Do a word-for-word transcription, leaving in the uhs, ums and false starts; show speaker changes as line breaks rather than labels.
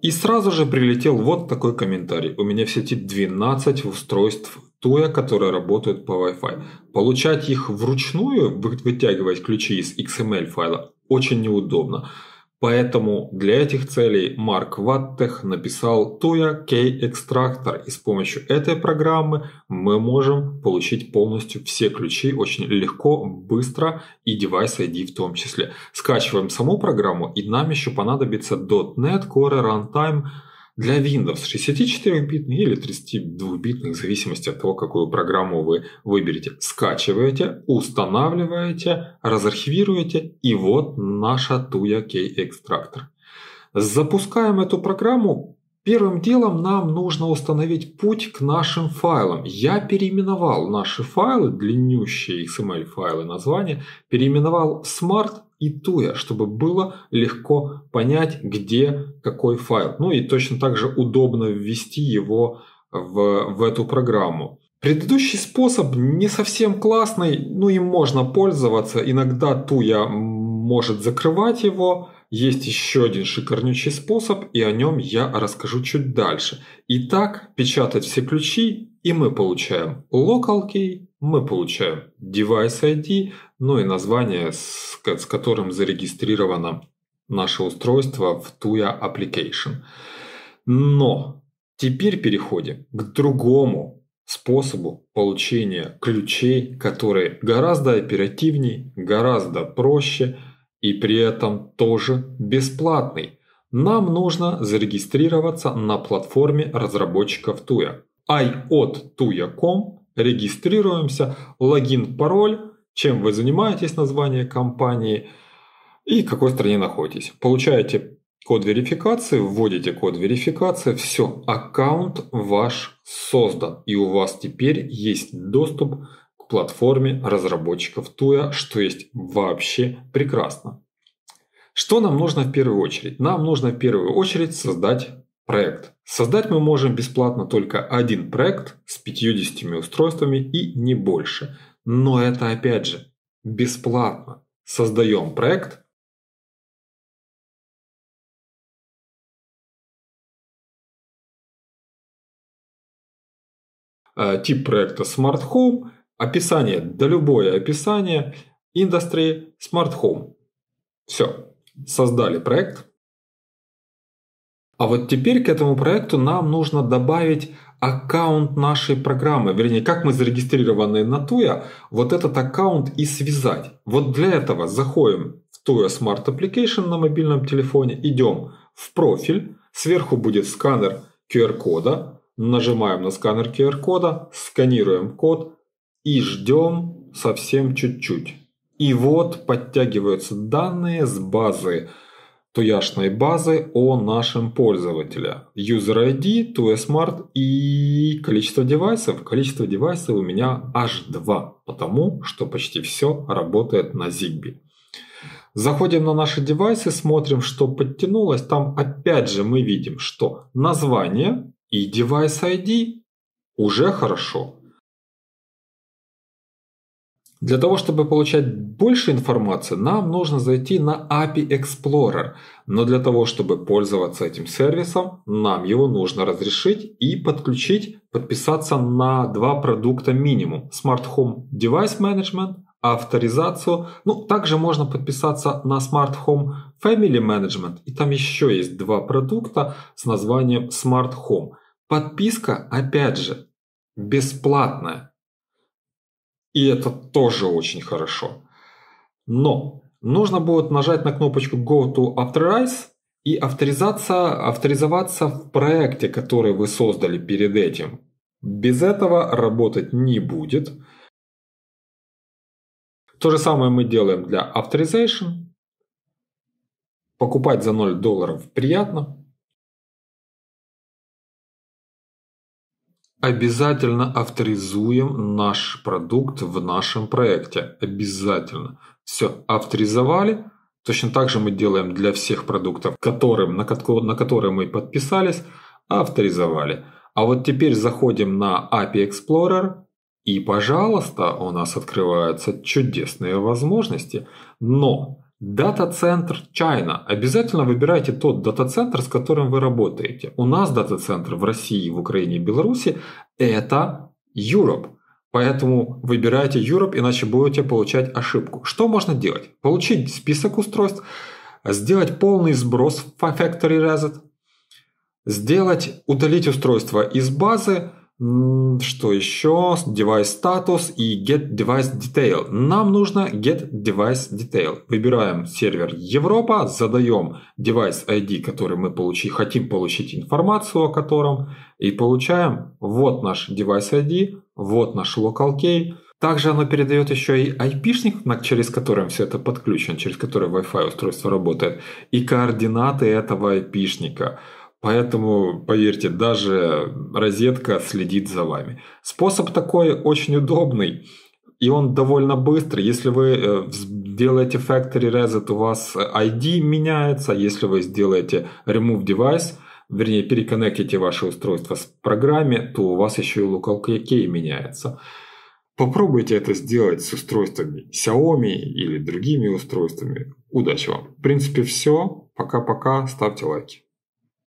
И сразу же прилетел вот такой комментарий. У меня в сети двенадцать устройств Туя, которые работают по Wi-Fi. Получать их вручную, вытягивать ключи из икс эм эль файла, очень неудобно. Поэтому для этих целей Марк Ваттех написал Tuya Key-Extractor, и с помощью этой программы мы можем получить полностью все ключи очень легко, быстро и девайс ай ди в том числе. Скачиваем саму программу, и нам еще понадобится .дот нет Core Runtime для Windows шестидесятичетырёхбитный или тридцатидвухбитный, в зависимости от того, какую программу вы выберете. Скачиваете, устанавливаете, разархивируете, и вот наша Tuya Key-Extractor. Запускаем эту программу. Первым делом нам нужно установить путь к нашим файлам. Я переименовал наши файлы, длиннющие икс эм эль файлы, названия, переименовал Smart и Tuya, чтобы было легко понять, где какой файл. Ну и точно так же удобно ввести его в, в эту программу. Предыдущий способ не совсем классный, ну им можно пользоваться. Иногда Tuya может закрывать его. Есть еще один шикарнючий способ, и о нем я расскажу чуть дальше. Итак, печатать все ключи, и мы получаем Local Key, мы получаем Device ай ди, ну и название, с, с которым зарегистрировано наше устройство в Tuya Application. Но теперь переходим к другому способу получения ключей, который гораздо оперативнее, гораздо проще и при этом тоже бесплатный. Нам нужно зарегистрироваться на платформе разработчиков Tuya. ай о ти туя точка ком. Регистрируемся, логин, пароль, чем вы занимаетесь, название компании и в какой стране находитесь. Получаете код верификации, вводите код верификации, все, аккаунт ваш создан, и у вас теперь есть доступ к платформе разработчиков Tuya, что есть вообще прекрасно. Что нам нужно в первую очередь? Нам нужно в первую очередь создать проект. Создать мы можем бесплатно только один проект с пятьюдесятью устройствами и не больше. Но это опять же бесплатно. Создаем проект. Тип проекта Smart Home. Описание, да любое описание. Industry Smart Home. Все. Создали проект. А вот теперь к этому проекту нам нужно добавить аккаунт нашей программы. Вернее, как мы зарегистрированы на Tuya, вот этот аккаунт и связать. Вот для этого заходим в Tuya Smart Application на мобильном телефоне, идем в профиль, сверху будет сканер ку ар кода, нажимаем на сканер ку ар кода, сканируем код и ждем совсем чуть-чуть. И вот подтягиваются данные с базы, туяшной базы о нашем пользователе. User ай ди, Tuya Smart и количество девайсов. Количество девайсов у меня аж два, потому что почти все работает на Zigbee. Заходим на наши девайсы, смотрим, что подтянулось. Там опять же мы видим, что название и Device ай ди уже хорошо. Для того, чтобы получать больше информации, нам нужно зайти на эй пи ай Explorer. Но для того, чтобы пользоваться этим сервисом, нам его нужно разрешить и подключить, подписаться на два продукта минимум. Smart Home Device Management, авторизацию. Ну, также можно подписаться на Smart Home Family Management. И там еще есть два продукта с названием Smart Home. Подписка, опять же, бесплатная. И это тоже очень хорошо. Но нужно будет нажать на кнопочку Go to Authorize и авторизация, авторизоваться в проекте, который вы создали перед этим. Без этого работать не будет. То же самое мы делаем для Authorization. Покупать за ноль долларов приятно. Обязательно авторизуем наш продукт в нашем проекте. Обязательно. Все, авторизовали. Точно так же мы делаем для всех продуктов, которым, на, на которые мы подписались, авторизовали. А вот теперь заходим на эй пи ай Explorer. И, пожалуйста, у нас открываются чудесные возможности. Но Дата-центр China. Обязательно выбирайте тот дата-центр, с которым вы работаете. У нас дата-центр в России, в Украине и Беларуси – это Europe. Поэтому выбирайте Europe, иначе будете получать ошибку. Что можно делать? Получить список устройств, сделать полный сброс в Factory Reset, сделать, удалить устройство из базы. Что еще? Device Status и Get Device Detail. Нам нужно Get Device Detail. Выбираем сервер Европа, задаем Device ай ди, который мы получи, хотим получить информацию о котором, и получаем вот наш Device ай ди, вот наш Local Key. Также оно передает еще и ай пи-шник, через который все это подключено, через который Wi-Fi устройство работает, и координаты этого ай пи-шника. Поэтому, поверьте, даже розетка следит за вами. Способ такой очень удобный, и он довольно быстрый. Если вы сделаете Factory Reset, у вас ай ди меняется. Если вы сделаете Remove Device, вернее, переконнектите ваше устройство с программе, то у вас еще и Local Key меняется. Попробуйте это сделать с устройствами Xiaomi или другими устройствами. Удачи вам! В принципе, все. Пока-пока. Ставьте лайки.